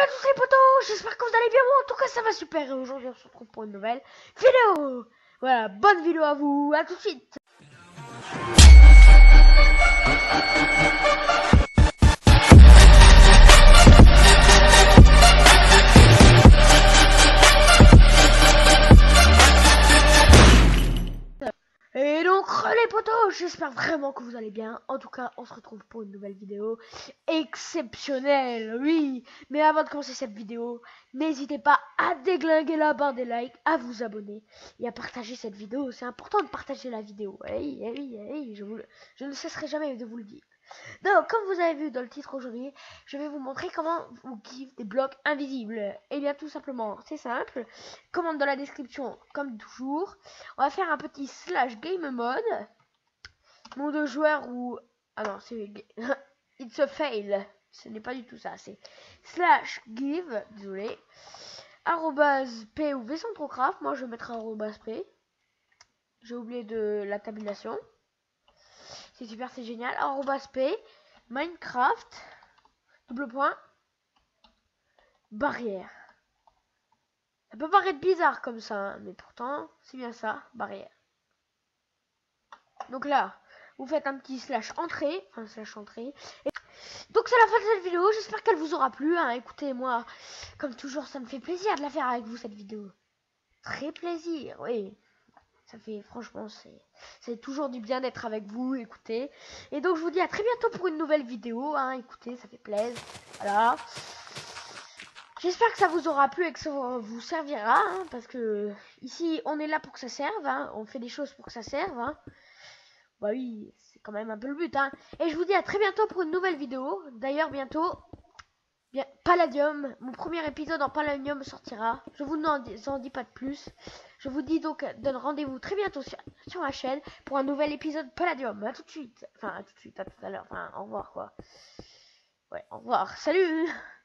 tous les potos, j'espère que vous allez bien, moi en tout cas ça va super et aujourd'hui on se retrouve pour une nouvelle vidéo. Voilà, bonne vidéo à vous, à tout de suite. Et donc les potos, j'espère vraiment que vous allez bien. En tout cas, on se retrouve pour une nouvelle vidéo exceptionnelle, oui. Mais avant de commencer cette vidéo, n'hésitez pas à déglinguer la barre des likes, à vous abonner et à partager cette vidéo. C'est important de partager la vidéo. Oui, je ne cesserai jamais de vous le dire. Donc, comme vous avez vu dans le titre aujourd'hui, je vais vous montrer comment vous give des blocs invisibles. Et bien tout simplement, c'est simple. Commande dans la description, comme toujours. On va faire un petit slash game mode. Nom de joueur ou... Ah non, c'est... It's a fail. Ce n'est pas du tout ça. C'est slash give, désolé. Arrobase P ou vcentrocraft. Moi, je vais mettre arrobase P. J'ai oublié de la tabulation. C'est super, c'est génial. Arrobas P, Minecraft, double point, barrière. Ça peut paraître bizarre comme ça, hein, mais pourtant, c'est bien ça, barrière. Donc là, vous faites un petit slash entrée, enfin slash entrée. Et donc c'est la fin de cette vidéo, j'espère qu'elle vous aura plu. Hein. Écoutez, moi, comme toujours, ça me fait plaisir de la faire avec vous, cette vidéo. Très plaisir, oui. Ça fait, franchement, c'est toujours du bien d'être avec vous, écoutez. Et donc, je vous dis à très bientôt pour une nouvelle vidéo, hein, écoutez, ça fait plaisir. Voilà. J'espère que ça vous aura plu et que ça vous servira, hein, parce que ici, on est là pour que ça serve, hein, on fait des choses pour que ça serve, hein. Bah oui, c'est quand même un peu le but, hein. Et je vous dis à très bientôt pour une nouvelle vidéo. D'ailleurs, bientôt... Bien, Palladium, mon premier épisode en Palladium sortira. Je vous en dis pas de plus. Je vous dis donc donne rendez-vous très bientôt sur ma chaîne pour un nouvel épisode Palladium. À tout de suite. Enfin, à tout de suite, à tout à l'heure. Enfin, au revoir quoi. Ouais, au revoir. Salut!